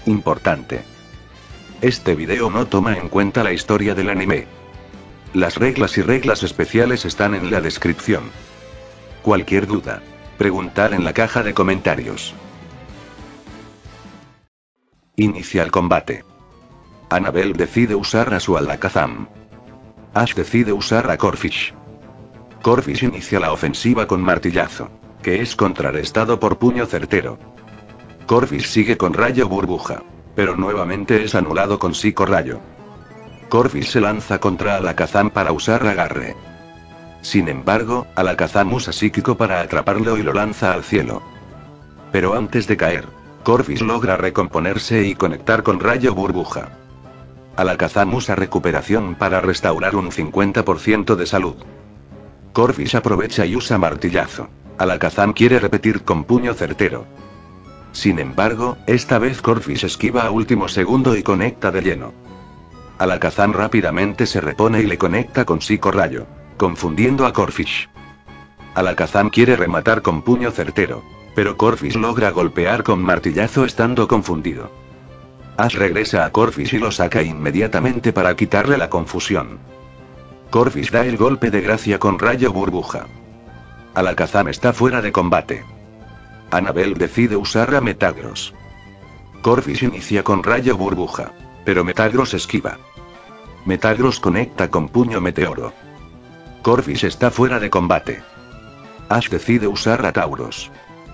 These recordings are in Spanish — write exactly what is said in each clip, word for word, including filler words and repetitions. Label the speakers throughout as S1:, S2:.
S1: Importante. Este video no toma en cuenta la historia del anime. Las reglas y reglas especiales están en la descripción. Cualquier duda, preguntar en la caja de comentarios. Inicia el combate. Annabelle decide usar a su Alakazam. Ash decide usar a Corphish. Corphish inicia la ofensiva con martillazo, que es contrarrestado por puño certero. Corphish sigue con rayo burbuja, pero nuevamente es anulado con psico rayo. Corphish se lanza contra Alakazam para usar agarre. Sin embargo, Alakazam usa psíquico para atraparlo y lo lanza al cielo. Pero antes de caer, Corphish logra recomponerse y conectar con rayo burbuja. Alakazam usa recuperación para restaurar un cincuenta por ciento de salud. Corphish aprovecha y usa martillazo. Alakazam quiere repetir con puño certero. Sin embargo, esta vez Corphish esquiva a último segundo y conecta de lleno. Alakazam rápidamente se repone y le conecta con psico rayo, confundiendo a Corphish. Alakazam quiere rematar con puño certero, pero Corphish logra golpear con martillazo estando confundido. Ash regresa a Corphish y lo saca inmediatamente para quitarle la confusión. Corphish da el golpe de gracia con rayo burbuja. Alakazam está fuera de combate. Annabelle decide usar a Metagross. Corphish inicia con rayo burbuja, pero Metagross esquiva. Metagross conecta con puño meteoro. Corphish está fuera de combate. Ash decide usar a Tauros.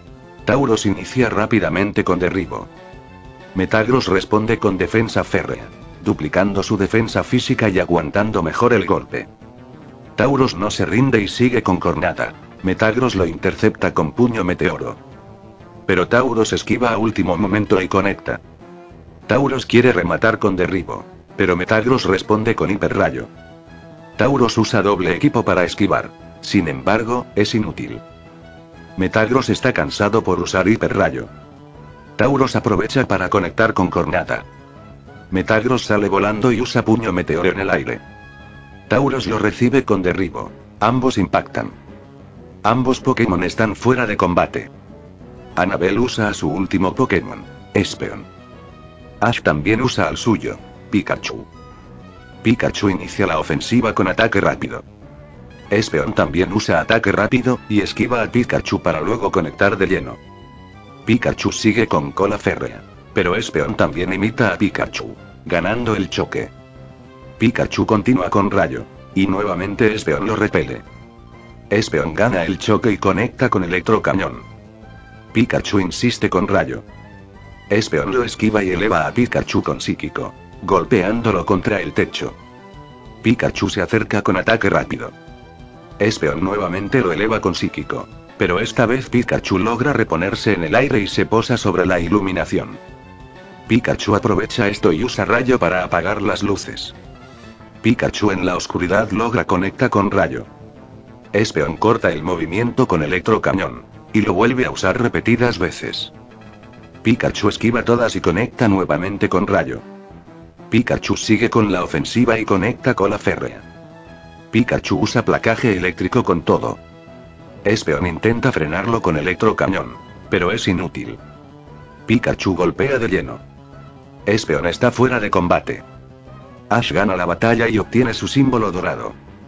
S1: Tauros inicia rápidamente con derribo. Metagross responde con defensa férrea, duplicando su defensa física y aguantando mejor el golpe. Tauros no se rinde y sigue con cornada. Metagross lo intercepta con puño meteoro. Pero Tauros esquiva a último momento y conecta. Tauros quiere rematar con derribo, pero Metagross responde con hiperrayo. Tauros usa doble equipo para esquivar, sin embargo, es inútil. Metagross está cansado por usar hiperrayo. Tauros aprovecha para conectar con cornada. Metagross sale volando y usa puño meteoro en el aire. Tauros lo recibe con derribo. Ambos impactan. Ambos Pokémon están fuera de combate. Annabelle usa a su último Pokémon, Espeon. Ash también usa al suyo, Pikachu. Pikachu inicia la ofensiva con ataque rápido. Espeon también usa ataque rápido, y esquiva a Pikachu para luego conectar de lleno. Pikachu sigue con cola férrea, pero Espeon también imita a Pikachu, ganando el choque. Pikachu continúa con rayo, y nuevamente Espeon lo repele. Espeon gana el choque y conecta con electrocañón. Pikachu insiste con rayo. Espeon lo esquiva y eleva a Pikachu con psíquico, golpeándolo contra el techo. Pikachu se acerca con ataque rápido. Espeon nuevamente lo eleva con psíquico, pero esta vez Pikachu logra reponerse en el aire y se posa sobre la iluminación. Pikachu aprovecha esto y usa rayo para apagar las luces. Pikachu en la oscuridad logra conecta con rayo. Espeon corta el movimiento con electrocañón, y lo vuelve a usar repetidas veces. Pikachu esquiva todas y conecta nuevamente con rayo. Pikachu sigue con la ofensiva y conecta cola férrea. Pikachu usa placaje eléctrico con todo. Espeon intenta frenarlo con electrocañón, pero es inútil. Pikachu golpea de lleno. Espeon está fuera de combate. Ash gana la batalla y obtiene su símbolo dorado.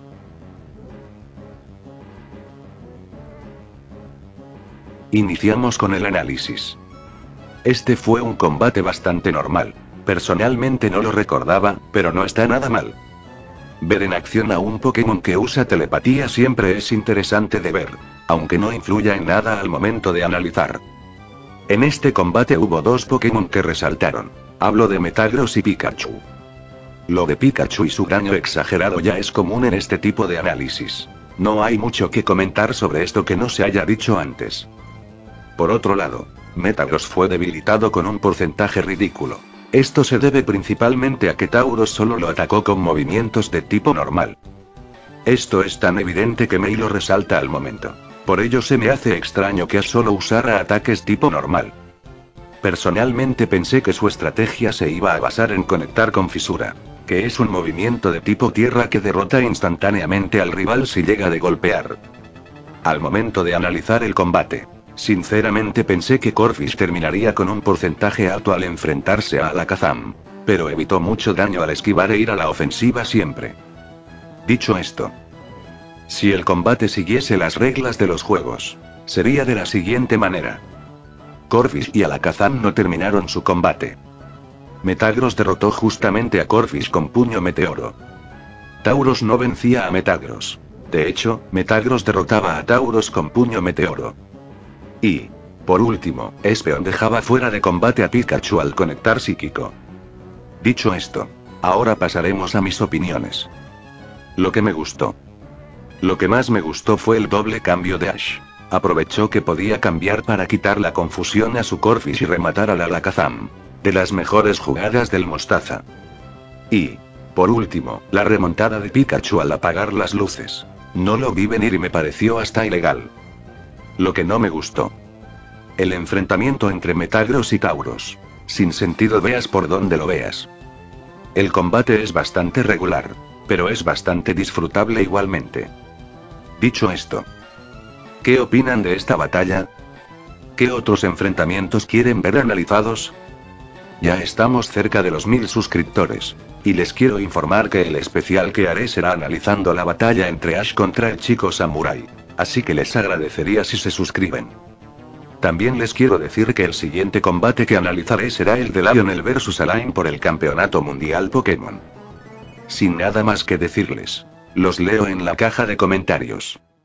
S1: Iniciamos con el análisis. Este fue un combate bastante normal. Personalmente no lo recordaba, pero no está nada mal. Ver en acción a un Pokémon que usa telepatía siempre es interesante de ver, aunque no influya en nada al momento de analizar. En este combate hubo dos Pokémon que resaltaron. Hablo de Metagross y Pikachu. Lo de Pikachu y su daño exagerado ya es común en este tipo de análisis. No hay mucho que comentar sobre esto que no se haya dicho antes. Por otro lado, Metagross fue debilitado con un porcentaje ridículo. Esto se debe principalmente a que Tauros solo lo atacó con movimientos de tipo normal. Esto es tan evidente que Mei lo resalta al momento. Por ello se me hace extraño que Ash solo usara ataques tipo normal. Personalmente pensé que su estrategia se iba a basar en conectar con fisura, que es un movimiento de tipo tierra que derrota instantáneamente al rival si llega de golpear. Al momento de analizar el combate, Sinceramente pensé que Corphish terminaría con un porcentaje alto al enfrentarse a Alakazam, pero evitó mucho daño al esquivar e ir a la ofensiva siempre. Dicho esto, si el combate siguiese las reglas de los juegos, sería de la siguiente manera. Corphish y Alakazam no terminaron su combate. Metagross derrotó justamente a Corphish con puño meteoro. Tauros no vencía a Metagross. De hecho, Metagross derrotaba a Tauros con puño meteoro. Y, por último, Espeon dejaba fuera de combate a Pikachu al conectar psíquico. Dicho esto, ahora pasaremos a mis opiniones. Lo que me gustó. Lo que más me gustó fue el doble cambio de Ash. Aprovechó que podía cambiar para quitar la confusión a su Corphish y rematar al Alakazam. De las mejores jugadas del Mostaza. Y, por último, la remontada de Pikachu al apagar las luces. No lo vi venir y me pareció hasta ilegal. Lo que no me gustó. El enfrentamiento entre Metagross y Tauros. Sin sentido veas por donde lo veas. El combate es bastante regular, pero es bastante disfrutable igualmente. Dicho esto, ¿qué opinan de esta batalla? ¿Qué otros enfrentamientos quieren ver analizados? Ya estamos cerca de los mil suscriptores, y les quiero informar que el especial que haré será analizando la batalla entre Ash contra el chico Samurai, así que les agradecería si se suscriben. También les quiero decir que el siguiente combate que analizaré será el de Lionel versus Alain por el Campeonato Mundial Pokémon. Sin nada más que decirles, los leo en la caja de comentarios.